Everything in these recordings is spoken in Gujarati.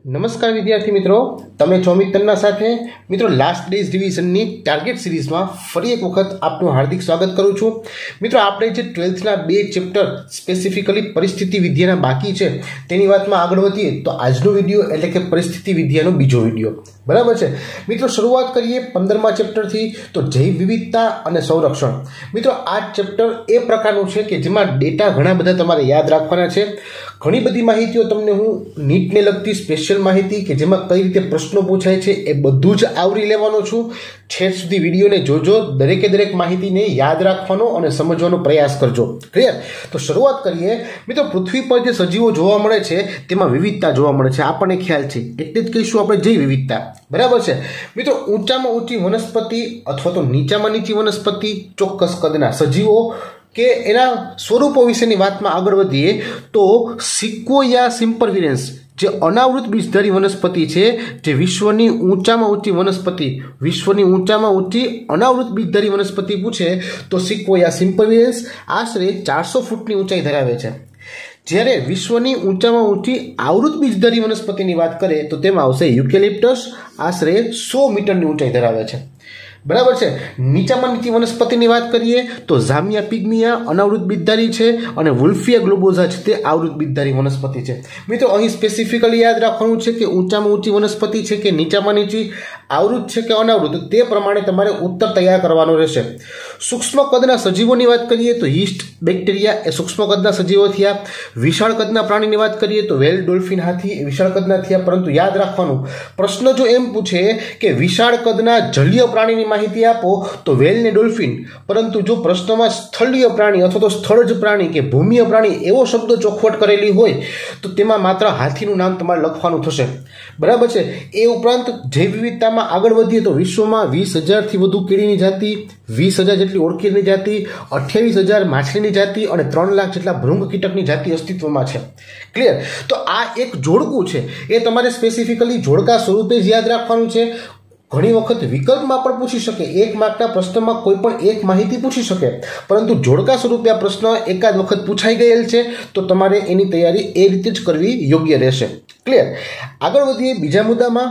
નમસ્કાર વિદ્યાર્થી મિત્રો, તમે છો મિત્રના સાથે મિત્રો લાસ્ટ ડેઝ રિવિઝનની ટાર્ગેટ સિરીઝમાં ફરી એક વખત આપનું હાર્દિક સ્વાગત કરું છું. મિત્રો આપણે જે 12થના બે ચેપ્ટર સ્પેસિફિકલી પરિસ્થિતિ વિદ્યાના બાકી છે તેની વાતમાં આગળ વધીએ તો આજનો વિડીયો એટલે કે પરિસ્થિતિ વિદ્યાનો બીજો વિડીયો, બરાબર છે મિત્રો. શરૂઆત કરીએ 15મા ચેપ્ટરથી. તો જૈવ વિવિધતા અને સંરક્ષણ. મિત્રો આ ચેપ્ટર એ પ્રકારનું છે કે જેમાં ડેટા ઘણા બધા તમારે યાદ રાખવાના છે. ઘણી બધી માહિતીઓ તમને હું નીટને લગતી સ્પેશિયલ માહિતી કે જેમાં કઈ રીતે પ્રશ્નો પૂછાય છે એ બધું જ આવરી લેવાનો છું. છેલ્લે સુધી વિડીયોને જોજો, દરેકે દરેક માહિતીને યાદ રાખવાનો અને સમજવાનો પ્રયાસ કરજો. ક્લિયર? તો શરૂઆત કરીએ મિત્રો. પૃથ્વી પર જે સજીવો જોવા મળે છે તેમાં વિવિધતા જોવા મળે છે, આપણને ખ્યાલ છે, એટલે જ કહીશું આપણે જૈવ વિવિધતા, બરાબર છે મિત્રો. ઊંચામાં ઊંચી વનસ્પતિ અથવા તો નીચામાં નીચી વનસ્પતિ, ચોક્કસ કદના સજીવો કે એના સ્વરૂપો વિશેની વાતમાં આગળ વધીએ તો સિક્વોયા સિમ્પરવિરેન્સ જે અનાવૃત બીજધારી વનસ્પતિ છે, જે વિશ્વની ઊંચામાં ઊંચી વનસ્પતિ, વિશ્વની ઊંચામાં ઊંચી અનાવૃત બીજધારી વનસ્પતિ પૂછે તો સિક્વોયા સિમ્પરવિરેન્સ આશરે 400 ફૂટની ઊંચાઈ ધરાવે છે. જ્યારે વિશ્વની ઊંચામાં ઊંચી આવૃત બીજધારી વનસ્પતિની વાત કરે તો તેમાં આવશે યુકેલિપ્ટસ, આશરે 100 મીટરની ઊંચાઈ ધરાવે છે, બરાબર છે. નીચામાં નીચી વનસ્પતિની વાત કરીએ તો ઝામિયા પિગ્મિયા અનાવૃત બીજધારી છે અને વુલ્ફિયા ગ્લોબોઝા છે તે આવૃત બીજધારી વનસ્પતિ છે. મિત્રો અહીં સ્પેસિફિકલી યાદ રાખવાનું છે કે ઊંચામાં ઊંચી વનસ્પતિ છે કે નીચામાં નીચી, આવૃત છે કે અનાવૃત, તે પ્રમાણે તમારે ઉત્તર તૈયાર કરવાનો રહેશે. સૂક્ષ્મ કદના સજીવોની વાત કરીએ તો યીસ્ટ, બેક્ટેરિયા એ સૂક્ષ્મ કદના સજીવો થયા. વિશાળ કદના પ્રાણીની વાત કરીએ તો વેલ, ડોલ્ફિન, હાથી એ વિશાળ કદના થયા. પરંતુ યાદ રાખવાનું, પ્રશ્ન જો એમ પૂછે કે વિશાળ કદના જલીય પ્રાણીની માહિતી આપો તો વેલ ને ડોલ્ફિન, પરંતુ જો પ્રશ્નમાં સ્થળીય પ્રાણી અથવા તો સ્થળજ પ્રાણી કે ભૂમિય પ્રાણી એવો શબ્દ ચોખવટ કરેલી હોય તો તેમાં માત્ર હાથીનું નામ તમારે લખવાનું થશે, બરાબર છે. એ ઉપરાંત જૈવ વિવિધતામાં આગળ વધીએ તો વિશ્વમાં 20,000થી વધુ કીડીની જાતિ, 20,000 જેટલી ઓળકીરની જાતિ, 28,000 માછલીની જાતિ અને 3 લાખ જેટલા ભૃંગ કીટકની જાતિ અસ્તિત્વમાં છે. ક્લિયર? તો આ એક જોડકું છે, એ તમારે સ્પેસિફિકલી જોડકા સ્વરૂપે જ યાદ રાખવાનું છે. ઘણી વખત વિકલ્પમાં પણ પૂછી શકે, એક માર્કના પ્રશ્નમાં કોઈ પણ એક માહિતી પૂછી શકે, પરંતુ જોડકા સ્વરૂપે આ પ્રશ્ન એકાદ વખત પૂછાઈ ગયેલ છે તો તમારે એની તૈયારી એ રીતે જ કરવી યોગ્ય રહેશે. ક્લિયર? આગળ વધીએ બીજા મુદ્દામાં.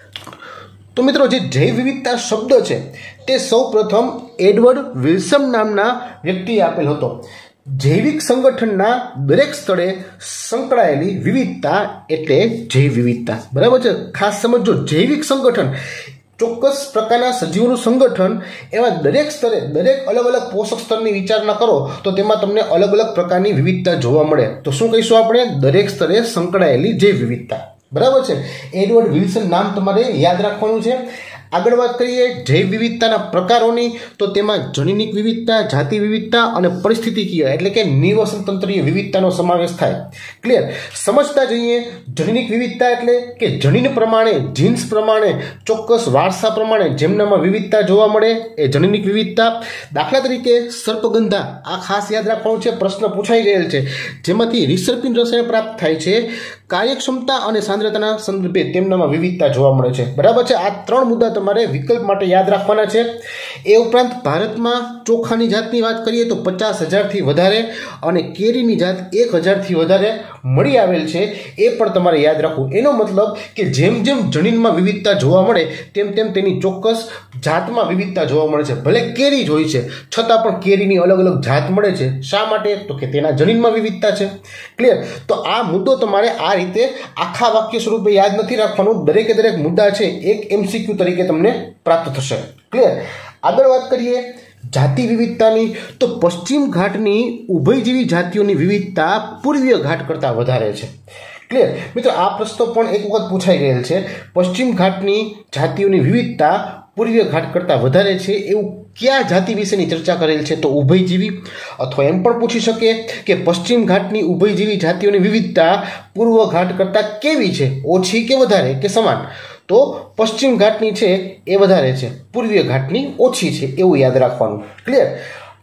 તો મિત્રો જે જૈવ વિવિધતા શબ્દ છે તે સૌ પ્રથમ એડવર્ડ વિલ્સન નામના વ્યક્તિએ આપેલ હતો. જૈવિક સંગઠનના દરેક સ્થળે સંકળાયેલી વિવિધતા એટલે જૈવ વિવિધતા, બરાબર છે. ખાસ સમજો, જૈવિક સંગઠન ચોક્કસ પ્રકારના સજીવોનું સંગઠન, એમાં દરેક સ્તરે દરેક અલગ અલગ પોષક સ્તરની વિચારણા કરો તો તેમાં તમને અલગ અલગ પ્રકારની વિવિધતા જોવા મળે. તો શું કહીશું આપણે? દરેક સ્તરે સંકળાયેલી જૈવ વિવિધતા, બરાબર છે. એડવર્ડ વિલ્સન નામ તમારે યાદ રાખવાનું છે. આગળ વાત કરીએ જૈવ વિવિધતાના પ્રકારોની તો તેમાં જનીનિક વિવિધતા, જાતિ વિવિધતા અને પરિસ્થિતિકીય એટલે કે નિવસનતંત્રીય વિવિધતાનો સમાવેશ થાય. ક્લિયર? સમજતા જઈએ. જનીનિક વિવિધતા એટલે કે જનીન પ્રમાણે, જીન્સ પ્રમાણે, ચોક્કસ વારસા પ્રમાણે જેમનામાં વિવિધતા જોવા મળે એ જનીનિક વિવિધતા. દાખલા તરીકે સર્પગંધા, આ ખાસ યાદ રાખવાનું છે, પ્રશ્ન પૂછાઈ ગયેલ છે, જેમાંથી રિસર્પિન રસાયણ પ્રાપ્ત થાય છે. કાર્યક્ષમતા અને સાંદ્રતાના સંદર્ભે તેમનામાં વિવિધતા જોવા મળે છે, બરાબર છે. આ 3 મુદ્દા તમારે વિકલ્પ માટે યાદ રાખવાના છે. એ ઉપરાંત ભારતમાં ચોખાની જાતની વાત કરીએ તો 50,000થી વધારે અને કેરીની જાત 1,000થી વધારે મળી આવેલ છે, એ પણ તમારે યાદ રાખવું. એનો મતલબ કે જેમ જેમ જનીનમાં વિવિધતા જોવા મળે તેમ તેમ તેની ચોક્કસ જાતમાં વિવિધતા જોવા મળે છે. ભલે કેરી જ હોય છે છતાં પણ કેરીની અલગ અલગ જાત મળે છે. શા માટે? તો કે તેના જનીનમાં વિવિધતા છે. ક્લિયર? તો આ મુદ્દો તમારે આ રીતે આખા વાક્ય સ્વરૂપે યાદ નથી રાખવાનું. દરેકે દરેક મુદ્દા છે એક MCQ તરીકે તમને પ્રાપ્ત થશે. ક્લિયર? આગળ વાત કરીએ જાતિ વિવિધતાની તો પશ્ચિમ ઘાટની ઉભયજીવી જાતિઓની વિવિધતા પૂર્વીય ઘાટ કરતાં વધારે છે. ક્લિયર? મિત્રો આ પ્રશ્ન પણ એક વખત પૂછાઈ ગયેલ છે. પશ્ચિમ ઘાટની જાતિઓની વિવિધતા પૂર્વીય ઘાટ કરતાં વધારે છે, એવું કયા જાતિ વિશેની ચર્ચા કરેલ છે? તો ઉભયજીવી. અથવા એમ પણ પૂછી શકે કે પશ્ચિમ ઘાટની ઉભયજીવી જાતિઓની વિવિધતા પૂર્વ ઘાટ કરતાં કેવી છે? ઓછી કે વધારે કે સમાન? તો પશ્ચિમ ઘાટની છે એ વધારે છે, પૂર્વીય ઘાટની ઓછી છે, એવું યાદ રાખવાનું. ક્લિયર?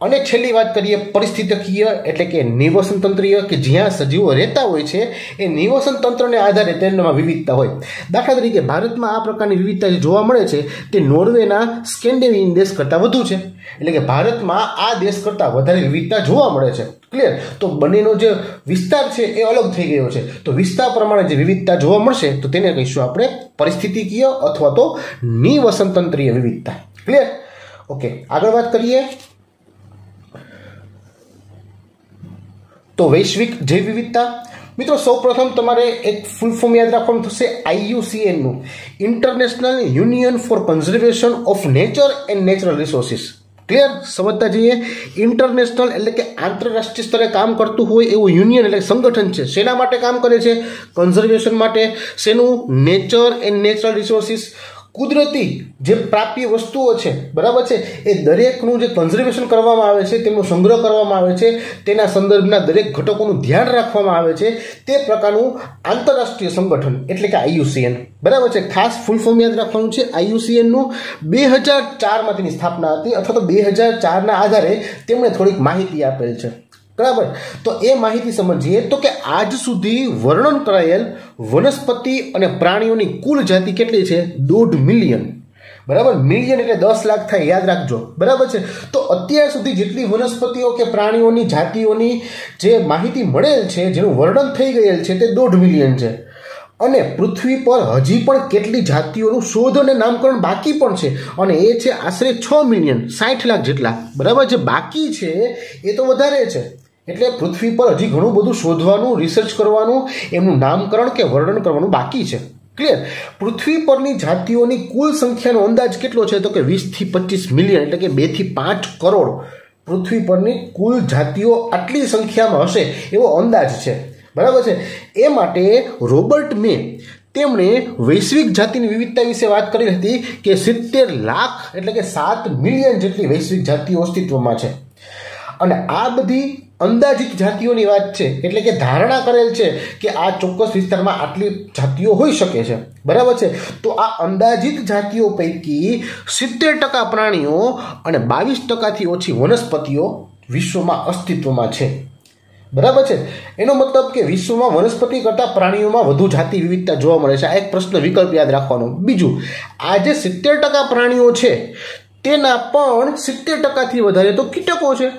અને છેલ્લી વાત કરીએ પરિસ્થિતિકીય એટલે કે નિવસન તંત્રીય, કે જ્યાં સજીવો રહેતા હોય છે એ નિવસન તંત્રને આધારે તેનામાં વિવિધતા હોય. દાખલા તરીકે ભારતમાં આ પ્રકારની વિવિધતા જે જોવા મળે છે તે નોર્વેના સ્કેન્ડિનેવિયન દેશ કરતાં વધુ છે. એટલે કે ભારતમાં આ દેશ કરતાં વધારે વિવિધતા જોવા મળે છે. ક્લિયર? તો બંનેનો જે વિસ્તાર છે એ અલગ થઈ ગયો છે. તો વિસ્તાર પ્રમાણે જે વિવિધતા જોવા મળશે તો તેને કહીશું આપણે પરિસ્થિતિકીય અથવા તો નિવસન તંત્રીય વિવિધતા. ક્લિયર? ઓકે, આગળ વાત કરીએ તો વૈશ્વિક જૈવ વિવિધતા. મિત્રો સૌપ્રથમ તમારે એક ફૂલ ફોર્મ યાદ રાખવાનું થશે IUCN નું, international union for conservation of nature and natural resources. Clear? સમજતા જઈએ. ઇન્ટરનેશનલ એટલે કે આંતરરાષ્ટ્રીય સ્તરે કામ કરતું હોય એવું યુનિયન એટલે સંગઠન છે. શેના માટે કામ કરે છે? કન્ઝર્વેશન માટે. શેનું? નેચર એન્ડ નેચરલ રિસોર્સિસ, કુદરતી જે પ્રાપ્ય વસ્તુઓ છે, બરાબર છે, એ દરેકનું જે કન્ઝર્વેશન કરવામાં આવે છે, તેમનો સંગ્રહ કરવામાં આવે છે, તેના સંદર્ભના દરેક ઘટકોનું ધ્યાન રાખવામાં આવે છે, તે પ્રકારનું આંતરરાષ્ટ્રીય સંગઠન એટલે કે IUCN. બરાબર છે. ખાસ ફૂલ ફોર્મ યાદ રાખવાનું છે IUCN નું. 2004માં તેની સ્થાપના હતી અથવા તો 2004ના આધારે તેમણે થોડીક માહિતી આપેલ છે. બરાબર? તો એ માહિતી સમજીએ તો કે આજ સુધી વર્ણન કરાયેલ વનસ્પતિ અને પ્રાણીઓની કુલ જાતિ કેટલી છે? 1.5 મિલિયન. બરાબર? મિલિયન એટલે 10 લાખ થાય, યાદ રાખજો. બરાબર છે. તો અત્યાર સુધી જેટલી વનસ્પતિઓ કે પ્રાણીઓની જાતિઓની જે માહિતી મળેલ છે, જેનું વર્ણન થઈ ગયેલ છે, તે 1.5 મિલિયન છે. અને પૃથ્વી પર હજી પણ કેટલી જાતિઓનું શોધ અને નામકરણ બાકી પણ છે, અને એ છે આશરે 6 મિલિયન, 60 લાખ જેટલા. બરાબર? જે બાકી છે એ તો વધારે છે. એટલે પૃથ્વી પર હજી ઘણું બધું શોધવાનું, રિસર્ચ કરવાનું, એમનું નામકરણ કે વર્ણન કરવાનું બાકી છે. ક્લિયર? પૃથ્વી પરની જાતિઓની કુલ સંખ્યાનો અંદાજ કેટલો છે? તો કે 20 થી 25 મિલિયન એટલે કે 2 થી 5 કરોડ પૃથ્વી પરની કુલ જાતિઓ આટલી સંખ્યામાં હશે એવો અંદાજ છે. બરાબર છે. એ માટે રોબર્ટ મે તેમણે વૈશ્વિક જાતિની વિવિધતા વિશે વાત કરી હતી કે 70 લાખ એટલે કે 7 મિલિયન જેટલી વૈશ્વિક જાતિઓ અસ્તિત્વમાં છે. અને આ બધી અંદાજિત જાતિઓની વાત છે, એટલે કે ધારણા કરેલ છે કે આ ચોક્કસ વિસ્તારમાં આટલી જાતિઓ હોઈ શકે છે. બરાબર છે. તો આ અંદાજિત જાતિઓ પૈકી 70% પ્રાણીઓ અને 22%થી ઓછી વનસ્પતિઓ વિશ્વમાં અસ્તિત્વમાં છે. બરાબર છે. એનો મતલબ કે વિશ્વમાં વનસ્પતિ કરતાં પ્રાણીઓમાં વધુ જાતિ વિવિધતા જોવા મળે છે. આ એક પ્રશ્ન વિકલ્પ યાદ રાખવાનો. બીજું, આ જે 70% પ્રાણીઓ છે તેના પણ 70%થી વધારે તો કીટકો છે.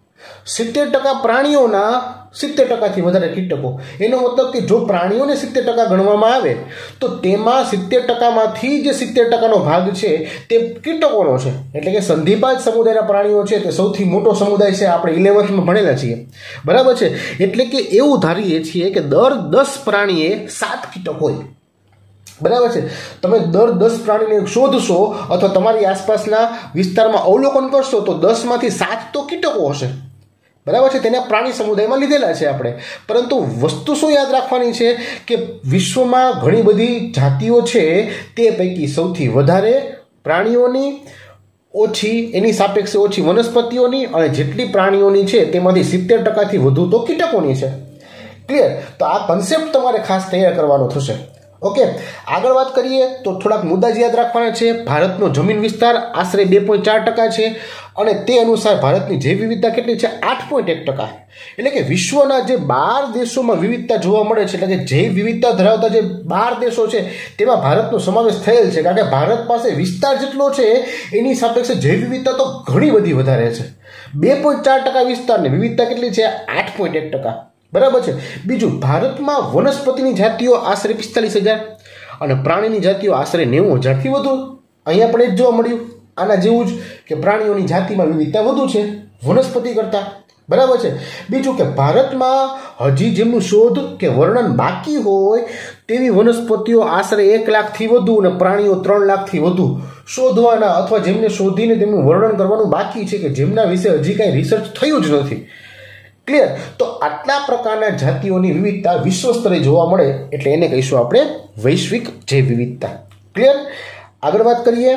70% પ્રાણીઓના 70%થી વધારે કીટકો. એનો મતલબ કે જો પ્રાણીઓને 70% ગણવામાં આવે તો તેમાં 70%માંથી જે 70%નો ભાગ છે તે કીટકોનો છે. એટલે કે સંધિપાદ સમુદાયના પ્રાણીઓ છે તે સૌથી મોટો સમુદાય છે. આપણે 11thમાં ભણેલા છીએ. બરાબર છે. એટલે કે એવું ધારીએ છીએ કે દર 10 પ્રાણીએ 7 કીટક હોય. બરાબર છે. તમે દર 10 પ્રાણીને શોધશો અથવા તમારી આસપાસના વિસ્તારમાં અવલોકન કરશો તો 10માંથી 7 તો કીટકો હશે. બરાબર છે. તેના પ્રાણી સમુદાયમાં લીધેલા છે આપણે. પરંતુ વસ્તુ શું યાદ રાખવાની છે કે વિશ્વમાં ઘણી બધી જાતિઓ છે, તે પૈકી સૌથી વધારે પ્રાણીઓની, ઓછી એની સાપેક્ષે ઓછી વનસ્પતિઓની, અને જેટલી પ્રાણીઓની છે તેમાંથી 70%થી વધુ તો કીટકોની છે. ક્લિયર? તો આ કન્સેપ્ટ તમારે ખાસ તૈયાર કરવાનો થશે. ઓકે, આગળ વાત કરીએ તો થોડાક મુદ્દા યાદ રાખવાના છે. ભારતનો જમીન વિસ્તાર આશરે 2.4% છે અને તે અનુસાર ભારતની જૈવ વિવિધતા કેટલી છે? 8.1%. એટલે કે વિશ્વના જે 12 દેશોમાં વિવિધતા જોવા મળે છે, એટલે કે જૈવ વિવિધતા ધરાવતા જે 12 દેશો છે તેમાં ભારતનો સમાવેશ થયેલ છે. કારણ કે ભારત પાસે વિસ્તાર જેટલો છે એની સાપેક્ષે જૈવ વિવિધતા તો ઘણી બધી વધારે છે. 2.4% વિસ્તારની વિવિધતા કેટલી છે? 8.1%. બરાબર છે. બીજું, ભારતમાં વનસ્પતિની જાતિઓ આશરે 45,000 અને પ્રાણીની જાતિઓ આશરે 90,000થી વધુ. અહીંયા પણ એ જ જોવા મળ્યું, આના જેવું જ કે પ્રાણીઓની જાતિમાં વિવિધતા વધુ છે વનસ્પતિ કરતાં. બરાબર છે. બીજું કે ભારતમાં હજી જેમનું શોધ કે વર્ણન બાકી હોય તેવી વનસ્પતિઓ આશરે 1 લાખથી વધુ અને પ્રાણીઓ 3 લાખથી વધુ શોધવાના અથવા જેમને શોધીને તેમનું વર્ણન કરવાનું બાકી છે, કે જેમના વિશે હજી કાંઈ રિસર્ચ થયું જ નથી. ક્લિયર? તો આટલા પ્રકારના જાતિઓની વિવિધતા વિશ્વ સ્તરે જોવા મળે એટલે એને કહીશું આપણે વૈશ્વિક જૈવ વિવિધતા. ક્લિયર? આગળ વાત કરીએ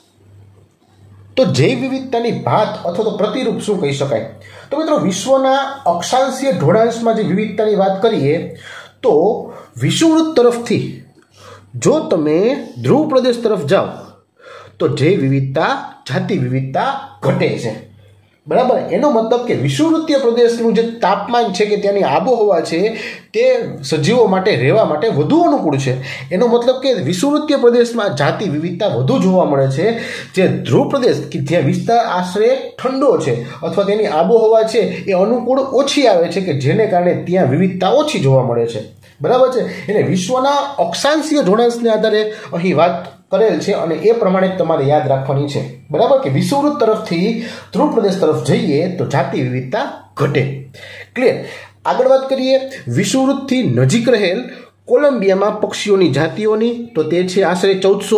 તો જૈવ વિવિધતાની ભાત અથવા તો પ્રતિરૂપ શું કહી શકાય? તો મિત્રો, વિશ્વના અક્ષાંશીય ઢોળાંશમાં જે વિવિધતાની વાત કરીએ તો વિષુવવૃત્ત તરફથી જો તમે ધ્રુવ પ્રદેશ તરફ જાઓ તો જૈવ વિવિધતા, જાતિ વિવિધતા ઘટે છે. બરાબર, એનો મતલબ કે વિષુવવૃત્તીય પ્રદેશનું જે તાપમાન છે કે ત્યાંની આબોહવા છે તે સજીવો માટે રહેવા માટે વધુ અનુકૂળ છે. એનો મતલબ કે વિષુવવૃત્તીય પ્રદેશમાં જાતિ વિવિધતા વધુ જોવા મળે છે. જે ધ્રુવ પ્રદેશ કે જ્યાં વિસ્તાર આશરે ઠંડો છે અથવા તેની આબોહવા છે એ અનુકૂળ ઓછી આવે છે કે જેને કારણે ત્યાં વિવિધતા ઓછી જોવા મળે છે. બરાબર છે. એટલે વિશ્વના અક્ષાંશીય જોડાંશને આધારે અહીં વાત કરેલ છે અને એ પ્રમાણે તમારે યાદ રાખવાની છે. બરાબર કે વિષુવવૃત્ત તરફથી ધ્રુવ પ્રદેશ તરફ જઈએ તો જાતિ વિવિધતા ઘટે. ક્લિયર. આગળ વાત કરીએ વિષુવવૃત્તથી નજીક રહેલ કોલંબિયામાં પક્ષીઓની જાતિઓની, તો તે છે આશરે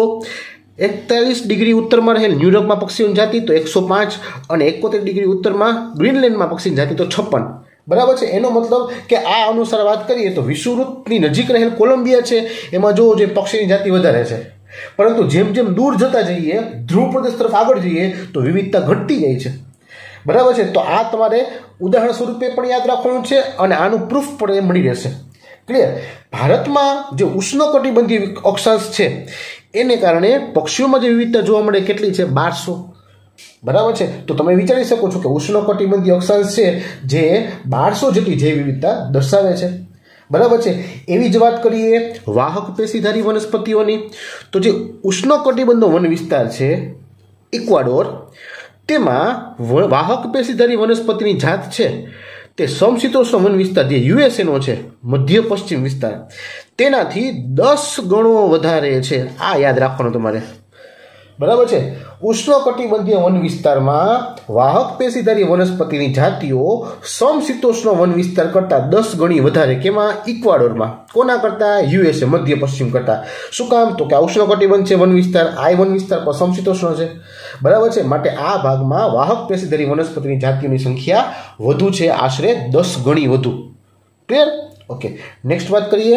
1441 ડિગ્રી ઉત્તરમાં રહેલ ન્યુયોર્કમાં પક્ષીઓની જાતિ તો 105 અને 71 ડિગ્રી ઉત્તરમાં ગ્રીનલેન્ડમાં પક્ષીની જાતિ તો 56. બરાબર છે. એનો મતલબ કે આ અનુસાર વાત કરીએ તો વિષુવવૃત્તની નજીક રહેલ કોલંબિયા છે એમાં જોવો જોઈએ પક્ષીની જાતિ વધારે છે, પરંતુ જેમ જેમ દૂર જતા જઈએ ધ્રુવ પ્રદેશ તરફ આગળ જઈએ તો વિવિધતા ઘટતી જાય છે. બરાબર છે. તો આ તમારે ઉદાહરણ સ્વરૂપે પણ યાદ રાખવાનું છે અને આનું પ્રૂફ પણ મળી રહેશે. ક્લિયર. ભારતમાં જે ઉષ્ણકટિબંધીય અક્ષાંશ છે એને કારણે પક્ષીઓમાં જે વિવિધતા જોવા મળે કેટલી છે? 1200. બરાબર છે. તો તમે વિચારી શકો છો કે ઉષ્ણકટિબંધીય અક્ષાંશ છે જે 1200 જેટલી જૈવ વિવિધતા દર્શાવે છે. બરાબર છે. એવી જ વાત કરીએ વાહક પેશીધારી વનસ્પતિઓની, તો જે ઉષ્ણકટિબંધનો વન વિસ્તાર છે ઇક્વાડોર, તેમાં વાહક પેશીધારી વનસ્પતિની જાત છે તે સમશીતોષ્ણ વન વિસ્તાર જે યુએસએનો છે મધ્ય પશ્ચિમ વિસ્તાર તેનાથી 10 ગણો વધારે છે. આ યાદ રાખવાનું તમારે. બરાબર છે. ઉષ્ણકટિબંધીય વન વિસ્તારમાં વાહક પેશીધારી વનસ્પતિની જાતિઓ સમશીતોષ્ણ વન વિસ્તાર કરતાં 10 ગણી વધારે. કેમાં? ઇક્વાડોરમાં. કોના કરતાં? યુએસએ મધ્ય પશ્ચિમ કરતાં. શું કામ? તો કે આ ઉષ્ણકટિબંધ છે વન વિસ્તાર, આ વન વિસ્તાર પર સમશીતોષ્ણ છે. બરાબર છે. માટે આ ભાગમાં વાહક પેશીધારી વનસ્પતિની જાતિઓની સંખ્યા વધુ છે, આશરે 10 ગણી વધુ. ક્લિયર? ઓકે. નેક્સ્ટ વાત કરીએ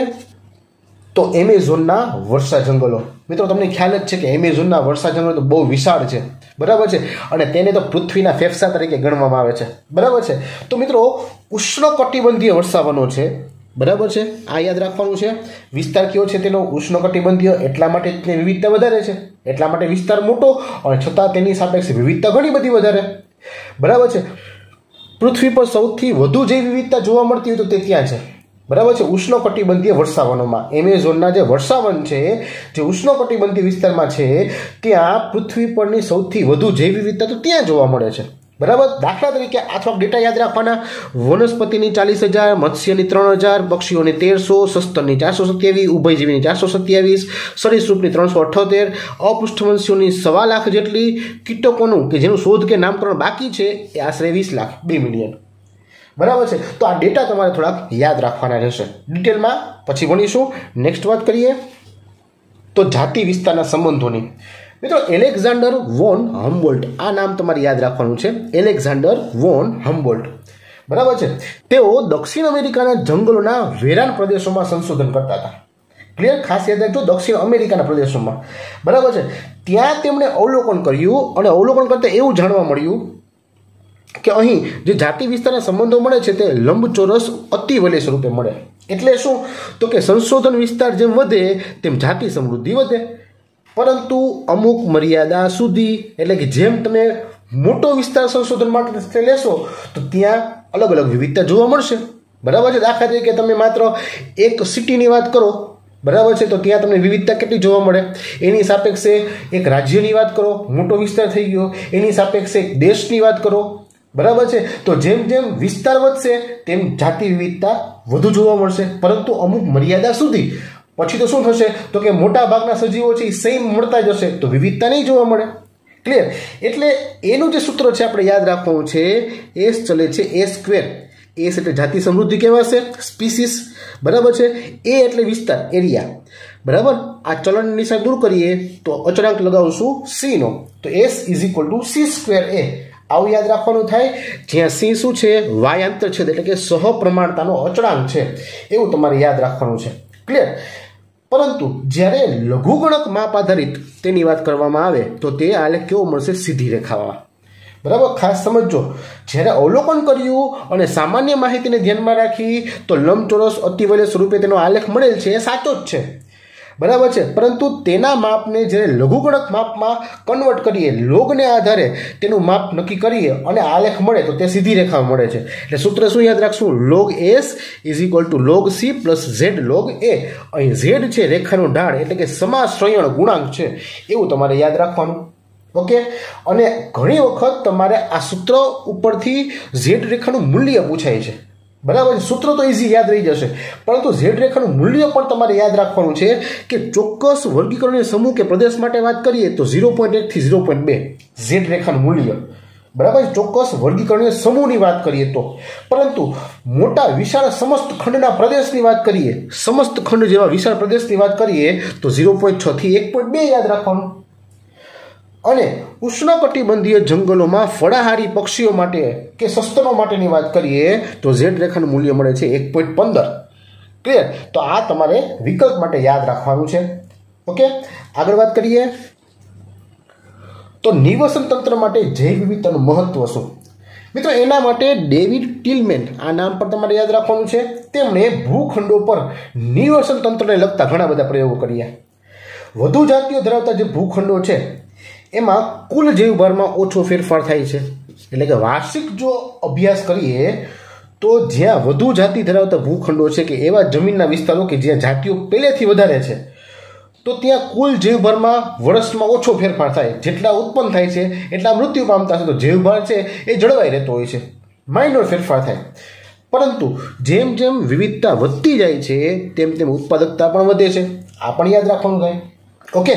તો એમેઝોનના વર્ષા જંગલો. મિત્રો તમને ખ્યાલ જ છે કે એમેઝોનના વર્ષા જંગલો તો બહુ વિશાળ છે. બરાબર છે. અને તેને તો પૃથ્વીના ફેફસા તરીકે ગણવામાં આવે છે. બરાબર છે. તો મિત્રો ઉષ્ણકટિબંધીય વર્ષાવનો છે. બરાબર છે. આ યાદ રાખવાનું છે. વિસ્તાર કયો છે તેનો? ઉષ્ણકટિબંધીય. એટલા માટે તેની વિવિધતા વધારે છે, એટલા માટે વિસ્તાર મોટો અને છતાં તેની સાપેક્ષે વિવિધતા ઘણી બધી વધારે. બરાબર છે. પૃથ્વી પર સૌથી વધુ જે વિવિધતા જોવા મળતી હોય તો તે ક્યાં છે? બરાબર છે. ઉષ્ણકટિબંધીય વર્ષાવનોમાં. એમેઝોનના જે વર્ષાવન છે જે ઉષ્ણકટિબંધીય વિસ્તારમાં છે ત્યાં પૃથ્વી પરની સૌથી વધુ જૈવ વિવિધતા તો ત્યાં જોવા મળે છે. બરાબર. દાખલા તરીકે આ થોડાક ડેટા યાદ રાખવાના. વનસ્પતિની 40,000, મત્સ્યની 3,000, પક્ષીઓની 1,300, સસ્તનની 427, ઉભયજીવીની 427, સરીસૃપની 378, અપૃષ્ઠવંશીઓની 1.25 લાખ જેટલી, કીટકોનું કે જેનું શોધ કે નામકરણ બાકી છે એ આશરે 20 લાખ, 2 મિલિયન. બરાબર છે. તો આ ડેટા તમારે થોડાક યાદ રાખવાના રહેશે. ડિટેલમાં પછી ભણીશું. નેક્સ્ટ વાત કરીએ તો જાતિ વિસ્તારના સંબંધોની. મિત્રો એલેક્ઝાન્ડર વોન હમ્બોલ્ટ, આ નામ તમારે યાદ રાખવાનું છે. Alexander von Humboldt. બરાબર છે. તેઓ દક્ષિણ અમેરિકાના જંગલોના વેરાન પ્રદેશોમાં સંશોધન કરતા હતા. ક્લિયર? ખાસ યાદ રાખજો, દક્ષિણ અમેરિકાના પ્રદેશોમાં. બરાબર છે. ત્યાં તેમણે અવલોકન કર્યું અને અવલોકન કરતાં એવું જાણવા મળ્યું કે અહીં જે જાતિ વિસ્તારના સંબંધો મળે છે તે લંબચોરસ અતિવલય સ્વરૂપે મળે. એટલે શું? તો કે સંશોધન વિસ્તાર જેમ વધે તેમ જાતિ સમૃદ્ધિ વધે, પરંતુ અમુક મર્યાદા સુધી. એટલે કે જેમ તમે મોટો વિસ્તાર સંશોધન માટે લેશો તો ત્યાં અલગ અલગ વિવિધતા જોવા મળશે. બરાબર છે. દાખલા તરીકે તમે માત્ર એક સિટીની વાત કરો, બરાબર છે, તો ત્યાં તમને વિવિધતા કેટલી જોવા મળે. એની સાપેક્ષે એક રાજ્યની વાત કરો, મોટો વિસ્તાર થઈ ગયો. એની સાપેક્ષે એક દેશની વાત કરો. બરાબર છે. તો જેમ જેમ વિસ્તાર વધશે તેમ જાતિ વિવિધતા વધુ જોવા મળશે, પરંતુ અમુક મર્યાદા સુધી. પછી તો શું થશે? તો કે મોટા ભાગના સજીવો છે એ સેમ મળતા જશે તો વિવિધતા નહીં જોવા મળે. ક્લિયર? એટલે એનું જે સૂત્ર છે આપણે યાદ રાખવાનું છે, એસ ચલે છે A². એસ એટલે જાતિ સમૃદ્ધિ કહેવાશે, સ્પીસીસ. બરાબર છે. એ એટલે વિસ્તાર, એરિયા. બરાબર. આ ચલણ નિશાન દૂર કરીએ તો અચળાંક લગાવશું સી નો, તો S = C²A. આવું યાદ રાખવાનું થાય. જ્યાં સી શું છે? વાયાંતર છેદ એટલે કે સહપ્રમાણતાનો અચળાંક છે, એવું તમારે યાદ રાખવાનું છે. ક્લિયર? પરંતુ જ્યારે લઘુગણક માપ આધારિત તેની વાત કરવામાં આવે તો તે આલેખ કેવો મળશે? સીધી રેખાવાળા. બરાબર. ખાસ સમજો, જ્યારે અવલોકન કર્યું અને સામાન્ય માહિતીને ધ્યાનમાં રાખી તો લંબચોરસ અતિવલય સ્વરૂપે તેનો આલેખ મળેલ છે એ સાચો જ છે. બરાબર છે, પરંતુ તેના માપને જ્યારે લઘુગણક માપમાં કન્વર્ટ કરીએ, લોગને આધારે તેનું માપ નક્કી કરીએ અને આલેખ મળે તો તે સીધી રેખા મળે છે. એટલે સૂત્ર શું યાદ રાખશું? log s is equal to log c plus z log a. અહીં z છે રેખાનો ઢાળ, એટલે કે સમાશ્રયણ ગુણાંક છે, એવું તમારે યાદ રાખવાનું. ઓકે. અને ઘણી વખત તમારે આ સૂત્ર ઉપરથી z રેખાનું મૂલ્ય પૂછાય છે. બરાબર. સૂત્ર તો ઇઝી યાદ રહી જશે, પરંતુ ઝેડ રેખાનું મૂલ્ય પણ તમારે યાદ રાખવાનું છે કે ચોક્કસ વર્ગીકરણીય સમૂહ કે પ્રદેશ માટે વાત કરીએ તો 0.1 થી 0.2 ઝેડ રેખાનું મૂલ્ય. બરાબર. ચોક્કસ વર્ગીકરણીય સમૂહની વાત કરીએ તો, પરંતુ મોટા વિશાળ સમસ્ત ખંડના પ્રદેશની વાત કરીએ, સમસ્ત ખંડ જેવા વિશાળ પ્રદેશની વાત કરીએ તો 0.6 થી 1.2 યાદ રાખવાનું. અને ઉષ્ણકટિબંધીય જંગલોમાં ફળાહારી પક્ષીઓ માટે કે સસ્તનો માટેની વાત કરીએ તો ઝેડ રેખાનું મૂલ્ય મળે છે 1.15. ક્લિયર? તો આ તમારે વિકલ્પ માટે યાદ રાખવાનું છે. ઓકે. આગળ વાત કરીએ તો નિવસન તંત્ર માટે જૈવ વિવિધતાનું મહત્વ શું? મિત્રો, એના માટે ડેવિડ ટિલમેન, આ નામ પર તમારે યાદ રાખવાનું છે. તેમણે ભૂખંડો પર નિવસન તંત્રને લગતા ઘણા બધા પ્રયોગો કર્યા. વધુ જાતિઓ ધરાવતા જે ભૂખંડો છે એમાં કુલ જૈવભારમાં ઓછો ફેરફાર થાય છે. એટલે કે વાર્ષિક જો અભ્યાસ કરીએ તો જ્યાં વધુ જાતિ ધરાવતા ભૂખંડો છે કે એવા જમીનના વિસ્તારો કે જ્યાં જાતિઓ પહેલેથી વધારે છે, તો ત્યાં કુલ જૈવભારમાં વર્ષમાં ઓછો ફેરફાર થાય. જેટલા ઉત્પન્ન થાય છે એટલા મૃત્યુ પામતા છે, તો જૈવભાર છે એ જળવાઈ રહેતો હોય છે, માઇનોર ફેરફાર થાય. પરંતુ જેમ જેમ વિવિધતા વધતી જાય છે તેમ તેમ ઉત્પાદકતા પણ વધે છે. આ પણ યાદ રાખવાનું થાય. ઓકે.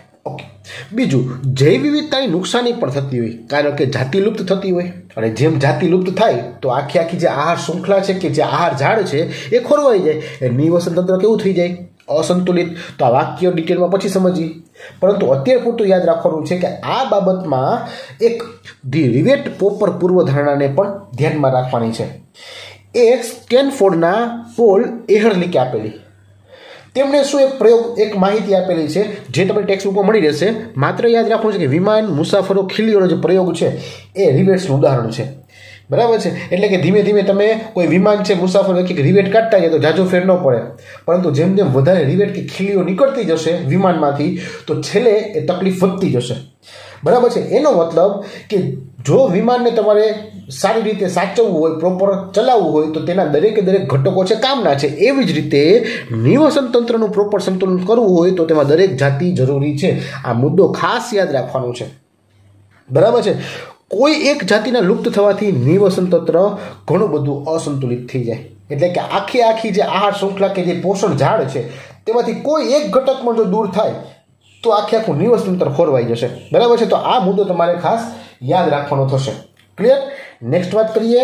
બીજું, જૈવ વિવિધતાની નુકસાની પણ થતી હોય, કારણ કે જાતિ લુપ્ત થતી હોય, અને જેમ જાતિ લુપ્ત થાય તો આખી જે આહાર શૃંખલા છે કે જે આહાર ઝાડ છે એ ખોરવાઈ જાય. એ નિવસન તંત્ર કેવું થઈ જાય? અસંતુલિત. તો આ વાક્ય ડિટેલમાં પછી સમજીએ, પરંતુ અત્યારે પૂરતું યાદ રાખવાનું છે કે આ બાબતમાં એક ધી રિવેટ પોપર પૂર્વધારણાને પણ ધ્યાનમાં રાખવાની છે. એ સ્ટેનફોર્ડના પોલ એહરલિકે આપેલી. તેમણે શું એક પ્રયોગ, એક માહિતી આપેલી છે જે તમને ટેક્સ્ટ બુકમાં મળી રહેશે. માત્ર યાદ રાખવું છે કે વિમાન, મુસાફરો, ખીલીઓનો જે પ્રયોગ છે એ રિવેટ્સનું ઉદાહરણ છે. બરાબર છે. એટલે કે ધીમે ધીમે તમે કોઈ વિમાન છે, મુસાફરો એક રિવેટ કાઢતા જાય તો જાજો ફેર ન પડે, પરંતુ જેમ જેમ વધારે રિવેટ કે ખીલીઓ નીકળતી જશે વિમાનમાંથી તો છેલ્લે એ તકલીફ વધતી જશે. બરાબર છે. એનો મતલબ કે જો વિમાનને તમારે સારી રીતે સાચવવું હોય, પ્રોપર ચલાવવું હોય, તો તેના દરેકે દરેક ઘટકો છે કામના છે. એવી જ રીતે નિવસન તંત્રનું પ્રોપર સંતુલન કરવું હોય તો તેમાં દરેક જાતિ જરૂરી છે. આ મુદ્દો ખાસ યાદ રાખવાનો છે. બરાબર છે. કોઈ એક જાતિના લુપ્ત થવાથી નિવસન તંત્ર ઘણું બધું અસંતુલિત થઈ જાય. એટલે કે આખી જે આહાર શૃંખલા કે જે પોષણ ઝાડ છે તેમાંથી કોઈ એક ઘટકમાં જો દૂર થાય તો આખું નિવસન તંત્ર ખોરવાઈ જશે. બરાબર છે. તો આ મુદ્દો તમારે ખાસ યાદ રાખવાનો થશે. ક્લિયર? નેક્સ્ટ વાત કરીએ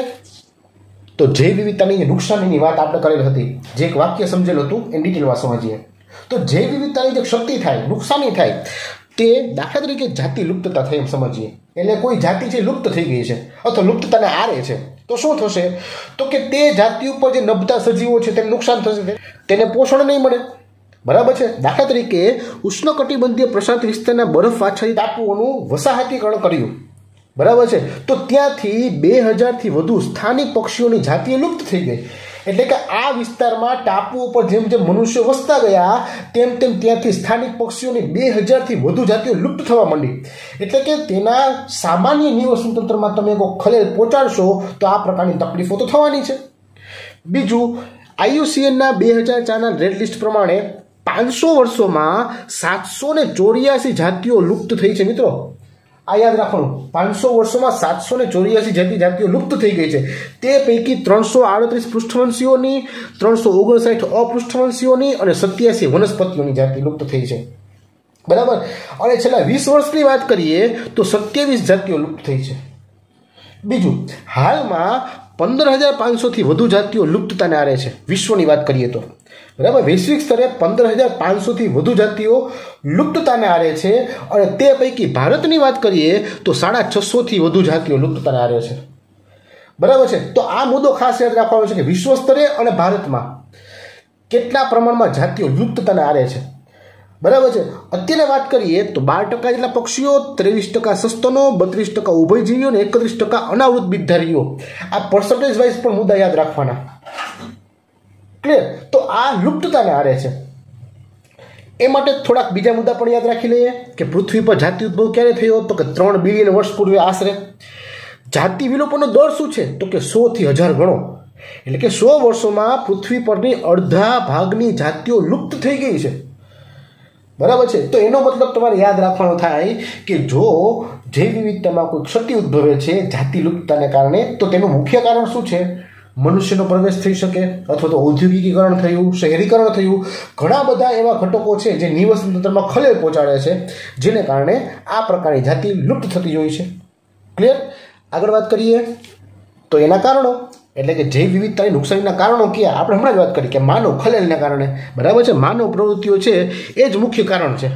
તો જૈવ વિવિધતાની જે નુકસાનીની વાત આપણે કરેલ હતી, જે એક વાક્ય સમજેલું હતું એ ડિટેલમાં સમજીએ. તો જૈવ વિવિધતાની જે ક્ષતિ થાય, નુકસાની થાય, તે દાખલા તરીકે જાતિ લુપ્તતા થઈ એમ સમજીએ. એટલે કોઈ જાતિ છે લુપ્ત થઈ ગઈ છે અથવા લુપ્તતાને આરે છે, તો શું થશે? તો કે તે જાતિ ઉપર જે નબતા સજીવો છે તેને નુકસાન થશે, તેને પોષણ નહીં મળે. બરાબર છે. દાખલા તરીકે ઉષ્ણકટિબંધીય પ્રશાંત વિસ્તારના બરફ આચ્છાદિત ટાપુઓનું વસાહતીકરણ કર્યું. બરાબર છે. તો ત્યાંથી 2000થી વધુ સ્થાનિક પક્ષીઓની જાતિઓ લુપ્ત થઈ ગઈ. એટલે કે આ વિસ્તારમાં ટાપુઓ પર જેમ જેમ મનુષ્યો વસતા ગયા તેમ તેમ ત્યાંથી સ્થાનિક પક્ષીઓની 2000થી વધુ જાતિઓ લુપ્ત થવા માંડી. એટલે કે તેના સામાન્ય નિવસન તંત્રમાં તમે કોઈ ખલેલ પહોંચાડશો તો આ પ્રકારની તકલીફો તો થવાની છે. બીજું, IUCNના 2004ના રેડ લિસ્ટ પ્રમાણે 500 વર્ષોમાં 784 જાતિઓ લુપ્ત થઈ છે. મિત્રો, આ યાદ રાખવાનું, 500 વર્ષોમાં 784 જાતિઓ લુપ્ત થઈ ગઈ છે. તે પૈકી 338 પૃષ્ઠવંશીઓની, 359 અપૃષ્ઠવંશીઓની અને 87 વનસ્પતિઓની જાતિ લુપ્ત થઈ છે. બરાબર. અને છેલ્લા 20 વર્ષની વાત કરીએ તો 27 જાતિઓ લુપ્ત થઈ છે. બીજું, હાલમાં 15,500થી વધુ જાતિઓ લુપ્તતાને આરે છે વિશ્વની વાત કરીએ તો. બરાબર. વૈશ્વિક સ્તરે 15,500થી વધુ જાતિઓ લુપ્તતાને આરે છે, અને તે પૈકી ભારતની વાત કરીએ તો 650થી વધુ જાતિઓ લુપ્તતાને આરે છે. બરાબર છે. તો આ મુદ્દો ખાસ યાદ રાખવાનો છે કે વિશ્વ સ્તરે અને ભારતમાં કેટલા પ્રમાણમાં જાતિઓ લુપ્તતાને આરે છે. બરાબર છે. અત્યારે વાત કરીએ તો 12% જેટલા પક્ષીઓ, 23% સસ્તનો, 32% ઉભયજીવીઓ અને 31% અનાવૃત બીજધારીઓ. આ પર્સન્ટેજ વાઇઝ પણ મુદ્દા યાદ રાખવાના. ક્લિયર? તો આ લુપ્તતાને આરે છે. એ માટે થોડાક બીજા મુદ્દા પણ યાદ રાખી લઈએ કે પૃથ્વી પર જાતિ ઉદ્ભવ ક્યારે થયો, તો કે 3 બિલિયન વર્ષ પૂર્વે આશરે. જાતિ વિલોપનનો દર શું છે, તો કે 100 થી 1000 ગણો. એટલે કે 100 વર્ષોમાં પૃથ્વી પરની અડધા ભાગની જાતિઓ લુપ્ત થઈ ગઈ છે. બરાબર છે. તો એનો મતલબ તમારે યાદ રાખવાનો થાય કે જો જૈવ વિવિધતામાં કોઈ ક્ષતિ ઉદ્ભવે છે જાતિ લુપ્તતાને કારણે, તો તેનું મુખ્ય કારણ શું છે? મનુષ્યનો પ્રવેશ થઈ શકે, અથવા તો ઔદ્યોગિકીકરણ થયું, શહેરીકરણ થયું. ઘણા બધા એવા ઘટકો છે જે નિવસન તંત્રમાં ખલેલ પહોંચાડે છે, જેને કારણે આ પ્રકારની જાતિ લુપ્ત થતી હોય છે. ક્લિયર? આગળ વાત કરીએ તો એના કારણો, એટલે કે જૈવ વિવિધતાની નુકસાનીના કારણો કયા? આપણે હમણાં જ વાત કરી કે માનવ ખલેલને કારણે. બરાબર છે. માનવ પ્રવૃત્તિઓ છે એ જ મુખ્ય કારણ છે.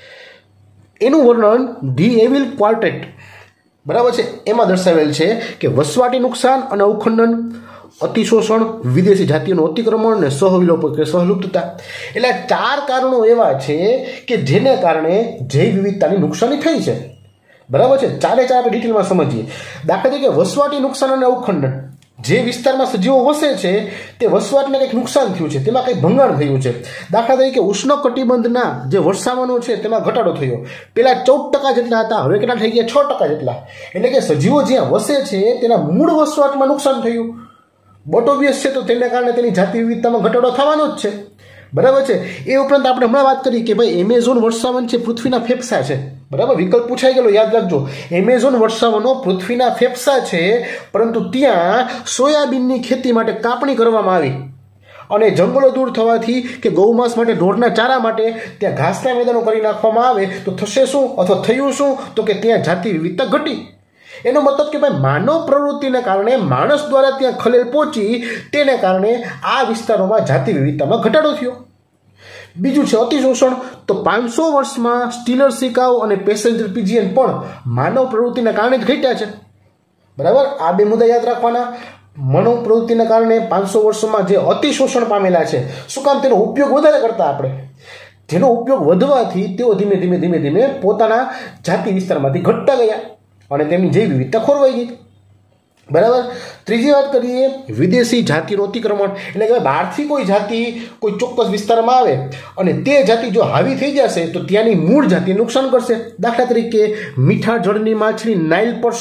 એનું વર્ણન ધી એવિલ ક્વાર્ટેટ, બરાબર છે, એમાં દર્શાવેલ છે કે વસવાટી નુકસાન અને અવખંડન, અતિશોષણ, વિદેશી જાતિઓનું અતિક્રમણ અને સહવિલોપ કે સહલુપ્તતા. એટલે 4 કારણો એવા છે કે જેને કારણે જૈવ વિવિધતાની નુકસાની થઈ છે. બરાબર છે. 4 આપણે ડિટેલમાં સમજીએ. દાખલા તરીકે વસવાટી નુકસાન અને અવખંડન. જે વિસ્તારમાં સજીવો વસે છે તે વસવાટને કંઈક નુકસાન થયું છે, તેમાં કંઈક ભંગાણ થયું છે. દાખલા તરીકે ઉષ્ણકટિબંધના જે વર્ષાવનો છે તેમાં ઘટાડો થયો. પહેલાં 14% જેટલા હતા, હવે કેટલા થઈ ગયા? 6% જેટલા. એટલે કે સજીવો જ્યાં વસે છે તેના મૂળ વસવાટમાં નુકસાન થયું. બટ ઓબ્વિયસ છે, તો તેને કારણે તેની જાતિ વિવિધતામાં ઘટાડો થવાનો જ છે. બરાબર છે. એ ઉપરાંત આપણે હમણાં વાત કરી કે ભાઈ એમેઝોન વર્ષાવન છે પૃથ્વીના ફેફસા છે. બરાબર, વિકલ્પ પૂછાઈ ગયેલો, યાદ રાખજો. એમેઝોન વર્ષાવનો પૃથ્વીના ફેફસા છે, પરંતુ ત્યાં સોયાબીનની ખેતી માટે કાપણી કરવામાં આવી અને જંગલો દૂર થવાથી કે ગૌમાંસ માટે, ઢોરના ચારા માટે ત્યાં ઘાસના મેદાનો કરી નાખવામાં આવે તો થશે શું, અથવા થયું શું, તો કે ત્યાં જાતિ વિવિધતા ઘટી. એનો મતલબ કે ભાઈ માનવ પ્રવૃત્તિને કારણે, માણસ દ્વારા ત્યાં ખલેલ પહોંચી, તેને કારણે આ વિસ્તારોમાં જાતિ વિવિધતામાં ઘટાડો થયો. બીજું છે અતિશોષણ. તો 500 વર્ષમાં સ્ટીલર સિકાઓ અને પેસેન્જર પિજિયન પણ માનવ પ્રવૃત્તિના કારણે જ ઘટ્યા છે. બરાબર, આ 2 મુદ્દા યાદ રાખવાના. માનવ પ્રવૃત્તિના કારણે 500 વર્ષોમાં જે અતિશોષણ પામેલા છે, શું કામ? તેનો ઉપયોગ વધારે કરતા આપણે, જેનો ઉપયોગ વધવાથી તેઓ ધીમે ધીમે પોતાના જાતિ વિસ્તારમાંથી ઘટતા ગયા અને તેમની જૈવ વિવિધતા ખોરવાઈ ગઈ. બરાબર. ત્રીજી વાત કરીએ વિદેશી જાતિનું અતિક્રમણ. એટલે કે બહારથી કોઈ જાતિ કોઈ ચોક્કસ વિસ્તારમાં આવે અને તે જાતિ જો હાવી થઈ જશે તો ત્યાંની મૂળ જાતિને નુકસાન કરશે. દાખલા તરીકે મીઠા જળની માછલી નાઇલ પર્સ,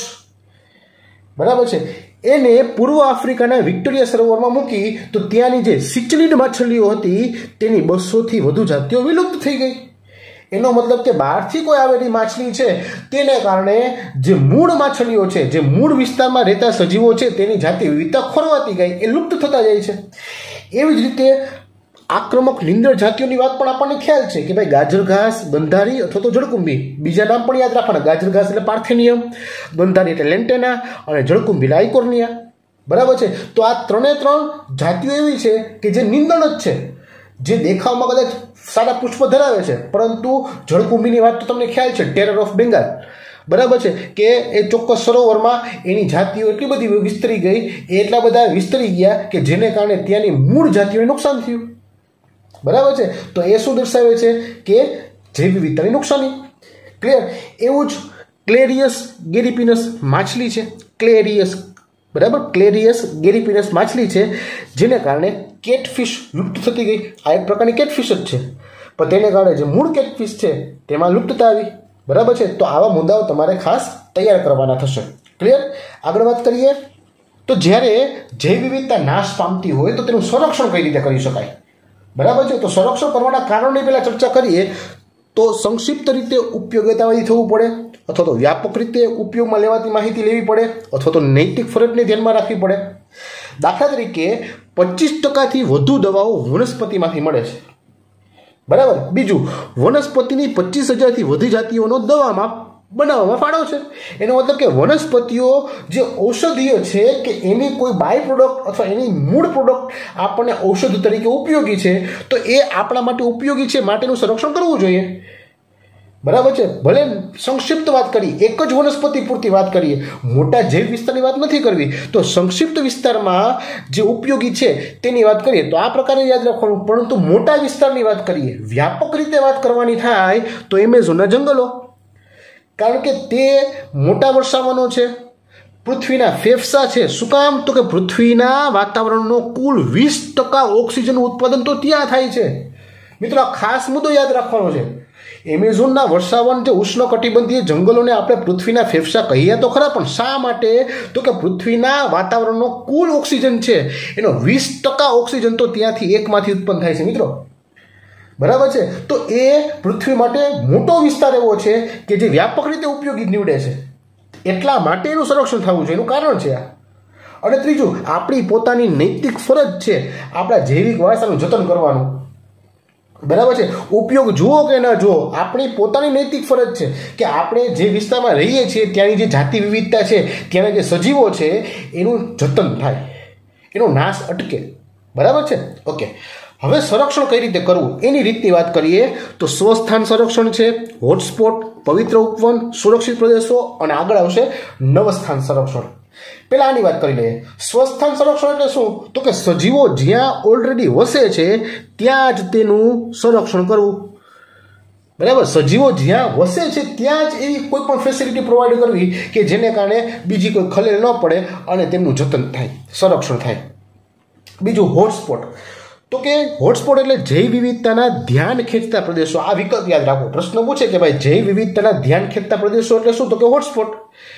બરાબર છે, એને પૂર્વ આફ્રિકાના વિક્ટોરિયા સરોવરમાં મૂકી તો ત્યાંની જે સિચલિડ માછલીઓ હતી તેની 200થી વધુ જાતિઓ વિલુપ્ત થઈ ગઈ. એનો મતલબ કે બહારથી કોઈ આવેલી માછલી છે તેને કારણે જે મૂળ માછલીઓ છે, જે મૂળ વિસ્તારમાં રહેતા સજીવો છે, તેની જાતિ વિવિધતા ખોરવાતી ગઈ, એ લુપ્ત થતા જાય છે. એવી જ રીતે આક્રમક નિંદર જાતિઓની વાત પણ આપણને ખ્યાલ છે કે ભાઈ ગાજર ઘાસ, ગંધારી અથવા તો જળકુંભી. બીજા નામ પણ યાદ રાખવાના. ગાજર ઘાસ એટલે પાર્થેનિયમ, ગંધારી એટલે લેન્ટેના અને જળકુંભી એટલે આઇકોર્નિયા. બરાબર છે. તો આ 3 જાતિઓ એવી છે કે જે નિંદણ જ છે, જે દેખાવમાં કદાચ સારા પુષ્પ ધરાવે છે, પરંતુ જળકુંભીની વાત તો તમને ખ્યાલ છે, ટેરર ઓફ બેંગાલ. બરાબર છે કે એ ચોક્કસ સરોવરમાં એની જાતિઓ એટલી બધી વિસ્તરી ગઈ, એટલા બધા વિસ્તરી ગયા કે જેને કારણે ત્યાંની મૂળ જાતિઓને નુકસાન થયું. બરાબર છે. તો એ શું દર્શાવે છે કે જૈવ વિવિધતાની નુકસાની. ક્લિયર? એવું જ ક્લેરિયસ ગેરીપિનસ માછલી છે. ક્લેરિયસ, બરાબર, ક્લેરિયસ ગેરીપિનસ માછલી છે, જેને કારણે કેટફિશ લુપ્ત થતી ગઈ. આ એક પ્રકારની કેટફિશ જ છે, પણ તેને કારણે જે મૂળ કેટફિશ છે તેમાં લુપ્તતા આવી. બરાબર છે. તો આવા મુદ્દાઓ તમારે ખાસ તૈયાર કરવાના થશે. ક્લિયર? આગળ વાત કરીએ તો જ્યારે જૈવ વિવિધતા નાશ પામતી હોય તો તેનું સંરક્ષણ કઈ રીતે કરી શકાય. બરાબર છે. તો સંરક્ષણ કરવાના કારણોની પહેલાં ચર્ચા કરીએ તો સંક્ષિપ્ત રીતે ઉપયોગિતાવાદી થવું પડે, અથવા તો વ્યાપક રીતે ઉપયોગમાં લેવાતી માહિતી લેવી પડે, અથવા તો નૈતિક ફરજને ધ્યાનમાં રાખવી પડે. દાખલા તરીકે 25%થી વધુ દવાઓ વનસ્પતિમાંથી મળે છે. બરાબર. બીજું, વનસ્પતિની 25,000થી વધુ જાતિઓનો દવામાં બનાવવામાં ફાળો છે. એનો મતલબ કે વનસ્પતિઓ જે ઔષધીય છે કે એની કોઈ બાય પ્રોડક્ટ અથવા એની મૂળ પ્રોડક્ટ આપણને ઔષધ તરીકે ઉપયોગી છે, તો એ આપણા માટે ઉપયોગી છે, માટેનું સંરક્ષણ કરવું જોઈએ. બરાબર છે. ભલે સંક્ષિપ્ત વાત કરી, એક જ વનસ્પતિ પૂરતી વાત કરીએ, મોટા જૈવ વિસ્તારની વાત નથી કરવી, તો સંક્ષિપ્ત વિસ્તારમાં જે ઉપયોગી છે તેની વાત કરીએ તો આ પ્રકારે યાદ રાખવાનું. પરંતુ મોટા વિસ્તારની વાત કરીએ, વ્યાપક રીતે વાત કરવાની થાય તો એમેઝોનના જંગલો, કારણ કે તે મોટા વર્ષાવનો છે, પૃથ્વીના ફેફસા છે. શું કામ? તો કે પૃથ્વીના વાતાવરણનો કુલ 20% ઓક્સિજનનું ઉત્પાદન તો ત્યાં થાય છે. મિત્રો આ ખાસ મુદ્દો યાદ રાખવાનો છે. એમેઝોનના વર્ષાવન જે ઉષ્ણકટિબંધીય જંગલોને આપણે પૃથ્વીના ફેફસા કહીએ તો ખરા, પણ શા માટે? તો કે પૃથ્વીના વાતાવરણનો કુલ ઓક્સિજન છે એનો 20% ઓક્સિજન તો ત્યાંથી એકમાંથી ઉત્પન્ન થાય છે મિત્રો. બરાબર છે. તો એ પૃથ્વી માટે મોટો વિસ્તાર એવો છે કે જે વ્યાપક રીતે ઉપયોગી નીવડે છે. એટલા માટે એનું સંરક્ષણ થવું જોઈએ, એનું કારણ છે આ. અને ત્રીજું, આપણી પોતાની નૈતિક ફરજ છે આપણા જૈવિક વારસાનું જતન કરવાનું. બરાબર છે. ઉપયોગ જુઓ કે ન જુઓ, આપણી પોતાની નૈતિક ફરજ છે કે આપણે જે વિસ્તારમાં રહીએ છીએ ત્યાંની જે જાતિ વિવિધતા છે, ત્યાંના જે સજીવો છે એનું જતન થાય, એનો નાશ અટકે. બરાબર છે. ઓકે, હવે સંરક્ષણ કઈ રીતે કરવું એની રીતની વાત કરીએ તો સ્વસ્થાન સંરક્ષણ છે, હોટસ્પોટ, પવિત્ર ઉપવન, સુરક્ષિત પ્રદેશો અને આગળ આવશે નવસ્થાન સંરક્ષણ. પહેલા આની વાત કરી લઈએ. સ્વસ્થાન સંરક્ષણ એટલે શું? તો કે સજીવો જ્યાં ઓલરેડી વસે છે ત્યાં જ તેનું સંરક્ષણ કરવું. બરાબર. સજીવો જ્યાં વસે છે ત્યાં જ એવી કોઈ પણ ફેસિલિટી પ્રોવાઈડ કરવી કે જેને કારણે બીજી કોઈ ખલેલ ન પડે અને તેમનું જતન થાય, સંરક્ષણ થાય. બીજું હોટસ્પોટ. તો કે હોટસ્પોટ એટલે જૈવ વિવિધતાના ધ્યાન ખેંચતા પ્રદેશો. આ વિકલ્પ યાદ રાખો. પ્રશ્ન પૂછે કે ભાઈ જૈવ વિવિધતાના ધ્યાન ખેંચતા પ્રદેશો એટલે શું? તો કે હોટસ્પોટ.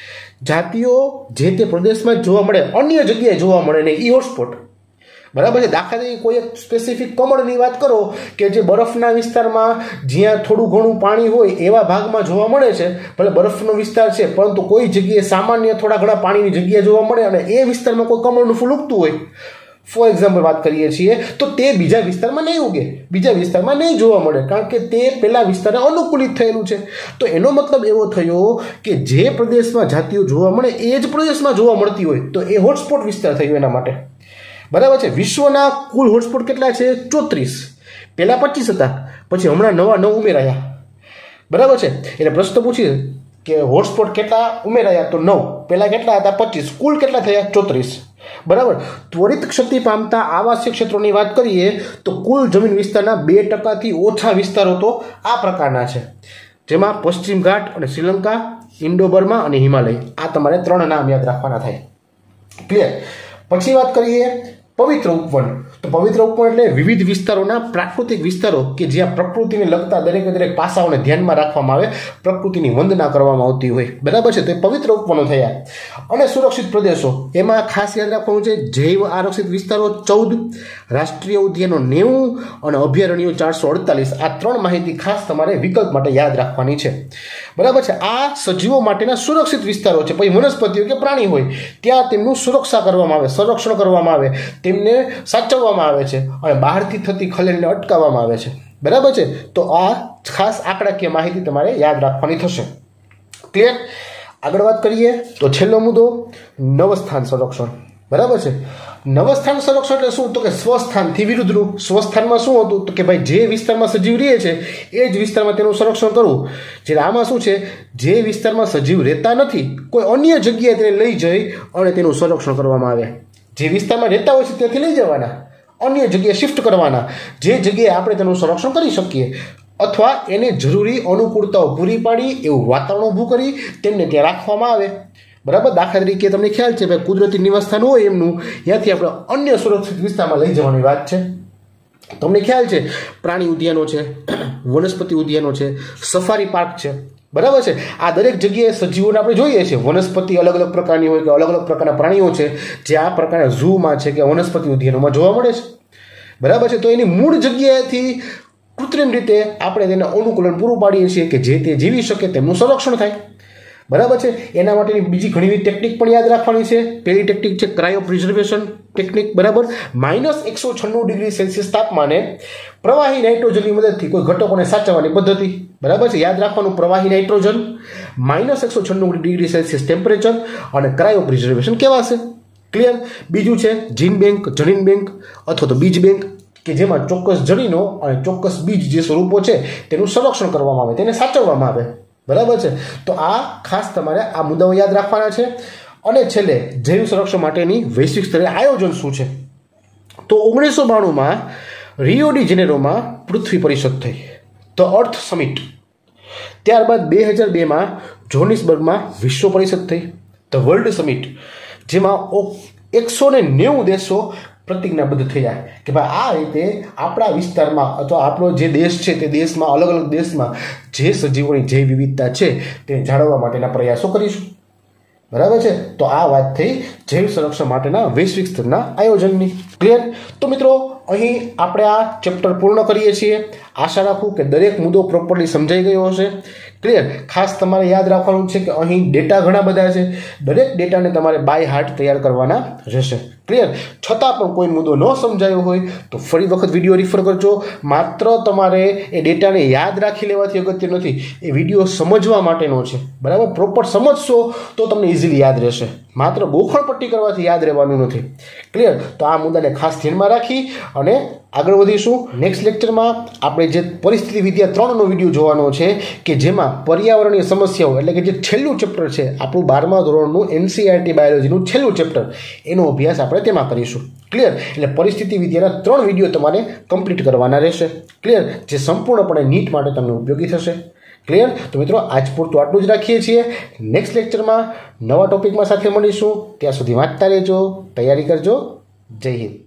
જાતિઓ જે તે પ્રદેશમાં જોવા મળે, અન્ય જગ્યાએ જોવા મળે ને એ હોટસ્પોટ. બરાબર છે. દાખલા તરીકે કોઈ એક સ્પેસિફિક કમળની વાત કરો કે જે બરફના વિસ્તારમાં જ્યાં થોડું ઘણું પાણી હોય એવા ભાગમાં જોવા મળે છે, ભલે બરફનો વિસ્તાર છે પરંતુ કોઈ જગ્યાએ સામાન્ય થોડા ઘણા પાણીની જગ્યા જોવા મળે અને એ વિસ્તારમાં કોઈ કમળનું ફૂલ ઉગતું હોય, ફોર એક્ઝામ્પલ વાત કરીએ છીએ, તો તે બીજા વિસ્તારમાં નહીં ઉગે, બીજા વિસ્તારમાં નહીં જોવા મળે, કારણ કે તે પેલા વિસ્તારને અનુકૂલિત થયેલું છે. તો એનો મતલબ એવો થયો કે જે પ્રદેશમાં જાતિઓ જોવા મળે એ જ પ્રદેશમાં જોવા મળતી હોય તો એ હોટસ્પોટ વિસ્તાર થયો એના માટે. બરાબર છે. વિશ્વના કુલ હોટસ્પોટ કેટલા છે? 34. પહેલા 25 હતા, પછી હમણાં નવા 9 ઉમેરાયા. બરાબર છે. એટલે પ્રશ્ન પૂછીએ કે હોટસ્પોટ કેટલા ઉમેરાયા? તો 9. પહેલા કેટલા હતા? 25. કુલ કેટલા થયા? 34. બરાબર. ત્વરિત ક્ષતિ પામતા આવાસીય ક્ષેત્રોની વાત કરીએ તો કુલ જમીન વિસ્તારના 2%થી ઓછા વિસ્તારો તો આ પ્રકારના છે, જેમાં પશ્ચિમ ઘાટ અને શ્રીલંકા, ઇન્ડો બર્મા અને હિમાલય. આ તમારે 3 નામ યાદ રાખવાના થાય. ક્લિયર. પછી વાત કરીએ પવિત્ર ઉપવન. તો પવિત્ર ઉપવન એટલે વિવિધ વિસ્તારોના પ્રાકૃતિક વિસ્તારો કે જ્યાં પ્રકૃતિને લગતા દરેક પાસાઓને ધ્યાનમાં રાખવામાં આવે, પ્રકૃતિની વંદના કરવામાં આવતી હોય. બરાબર છે. તો એ પવિત્ર ઉપવનો થયા. અને સુરક્ષિત પ્રદેશો, એમાં ખાસ યાદ રાખવાનું છે જૈવ આરક્ષિત વિસ્તારો 14, રાષ્ટ્રીય ઉદ્યાનો 90 અને અભયારણ્યો 448. આ 3 માહિતી ખાસ તમારે વિકલ્પ માટે યાદ રાખવાની છે. બરાબર છે. આ સજીવો માટેના સુરક્ષિત વિસ્તારો છે. પછી વનસ્પતિઓ કે પ્રાણી હોય ત્યાં તેમનું સુરક્ષા કરવામાં આવે, સંરક્ષણ કરવામાં આવે, તેમને સાચવવામાં આવે છે અને બહારથી થતી ખલેલને અટકાવવામાં આવે છે. બરાબર છે. તો આ ખાસ આંકડાકીય માહિતી તમારે યાદ રાખવાની થશે. ક્લિયર. આગળ વાત કરીએ તો છેલ્લો મુદ્દો નવસ્થાન સંરક્ષણ. બરાબર છે. નવસ્થાન સંરક્ષણ એટલે શું? તો કે સ્વસ્થાનથી વિરુદ્ધનું. સ્વસ્થાનમાં શું હતું? તો કે ભાઈ જે વિસ્તારમાં સજીવ રહે છે એ જ વિસ્તારમાં તેનું સંરક્ષણ કરવું. જ્યારે આમાં શું છે? જે વિસ્તારમાં સજીવ રહેતા નથી કોઈ અન્ય જગ્યાએ તેને લઈ જઈ અને તેનું સંરક્ષણ કરવામાં આવે. જે વિસ્તારમાં રહેતા હોય છે ત્યાંથી લઈ જવાના, અન્ય જગ્યાએ શિફ્ટ કરવાના, જે જગ્યાએ આપણે તેનું સંરક્ષણ કરી શકીએ અથવા એને જરૂરી અનુકૂળતાઓ પૂરી પાડી એવું વાતાવરણ ઊભું કરી તેમને ત્યાં રાખવામાં આવે. બરાબર. દાખલા તરીકે તમને ખ્યાલ છે ભાઈ કુદરતી નિવાસસ્થાન હોય એમનું, ત્યાંથી આપણે અન્ય સુરક્ષિત વિસ્તારમાં લઈ જવાની વાત છે. તમને ખ્યાલ છે પ્રાણી ઉદ્યાનો છે, વનસ્પતિ ઉદ્યાનો છે, સફારી પાર્ક છે. બરાબર છે. આ દરેક જગ્યાએ સજીવોને આપણે જોઈએ છીએ. વનસ્પતિ અલગ અલગ પ્રકારની હોય કે અલગ અલગ પ્રકારના પ્રાણીઓ છે જે આ પ્રકારના ઝૂમાં છે કે વનસ્પતિ ઉદ્યાનોમાં જોવા મળે છે. બરાબર છે. તો એની મૂળ જગ્યાએથી કૃત્રિમ રીતે આપણે તેને અનુકૂલન પૂરું પાડીએ છીએ કે જે તે જીવી શકે તેમનું સંરક્ષણ થાય. બરાબર છે. એના માટેની બીજી ઘણી ટેકનિક પણ યાદ રાખવાની છે. પહેલી ટેકનિક છે ક્રાયો પ્રિઝર્વેશન ટેકનિક. બરાબર. -196 તાપમાને પ્રવાહી નાઇટ્રોજનની મદદથી કોઈ ઘટકોને સાચવવાની પદ્ધતિ. બરાબર છે. યાદ રાખવાનું પ્રવાહી નાઇટ્રોજન, -196 ટેમ્પરેચર અને ક્રાયો પ્રિઝર્વેશન કહેવાશે. ક્લિયર. બીજું છે જીન બેંક, જનીન બેંક અથવા તો બીજ બેંક કે જેમાં ચોક્કસ જનીનો અને ચોક્કસ બીજ જે સ્વરૂપો છે તેનું સંરક્ષણ કરવામાં આવે, તેને સાચવવામાં આવે. બરાબર છે. તો આ ખાસ તમારે આ મુદ્દાઓ યાદ રાખવાના છે. અને છેલ્લે જૈવ સંરક્ષણ માટેની વૈશ્વિક સ્તરે આયોજન શું છે? તો 1992માં રિયો ડી જેનેરોમાં પૃથ્વી પરિષદ થઈ, ધ અર્થ સમિટ. ત્યારબાદ 2002માં જોહાનિસબર્ગમાં વિશ્વ પરિષદ થઈ, ધ વર્લ્ડ સમિટ, જેમાં 190 દેશો પ્રતિજ્ઞાબદ્ધ થયા કે ભાઈ આ રીતે આપણા વિસ્તારમાં અથવા આપણો જે દેશ છે તે દેશમાં અલગ અલગ દેશમાં જે સજીવોની જૈવ વિવિધતા છે તે જાળવવા માટેના પ્રયાસો કરીશું. બરાબર છે. તો આ વાત થઈ જૈવ સંરક્ષણ માટેના વૈશ્વિક સ્તરના આયોજનની. ક્લિયર? તો મિત્રો અહીં આપણે આ ચેપ્ટર પૂર્ણ કરીએ છીએ. આશા રાખું કે દરેક મુદ્દો પ્રોપરલી સમજાઈ ગયો હશે. ક્લિયર? ખાસ તમારે યાદ રાખવાનું છે કે અહીં ડેટા ઘણા બધા છે. દરેક ડેટાને તમારે બાય હાર્ટ તૈયાર કરવાના રહેશે. ક્લિયર? છતાં પણ કોઈ મુદ્દો ન સમજાયો હોય તો ફરી વખત વિડીયો રિફર કરજો. માત્ર તમારે એ ડેટાને યાદ રાખી લેવાથી અગત્ય નથી, એ વિડીયો સમજવા માટેનો છે. બરાબર? પ્રોપર સમજશો તો તમને ઇઝીલી યાદ રહેશે. માત્ર ગોખણપટ્ટી કરવાથી યાદ રહેવાનું નથી. ક્લિયર? તો આ મુદ્દાને ખાસ ધ્યાનમાં રાખી અને આગળ વધીશું. નેક્સ્ટ લેક્ચરમાં આપણે જે પરિસ્થિતિ વિદ્યા 3નો વિડીયો જોવાનો છે કે જેમાં પર્યાવરણીય સમસ્યાઓ એટલે કે જે છેલ્લું ચેપ્ટર છે આપણું 12મા ધોરણનું એનસીઈઆરટી બાયોલોજીનું છેલ્લું ચેપ્ટર, એનો અભ્યાસ આપણે તેમાં કરીશું. ક્લિયર? એટલે પરિસ્થિતિ વિદ્યાના 3 વિડીયો તમારે કમ્પ્લીટ કરવાના રહેશે. ક્લિયર? જે સંપૂર્ણપણે નીટ માટે તમને ઉપયોગી થશે. ક્લિયર? તો મિત્રો આજ પૂરતું આટલું જ રાખીએ છીએ. નેક્સ્ટ લેક્ચરમાં નવા ટોપિકમાં સાથે મળીશું. ત્યાં સુધી વાંચતા રહેજો, તૈયારી કરજો. જય હિન્દ.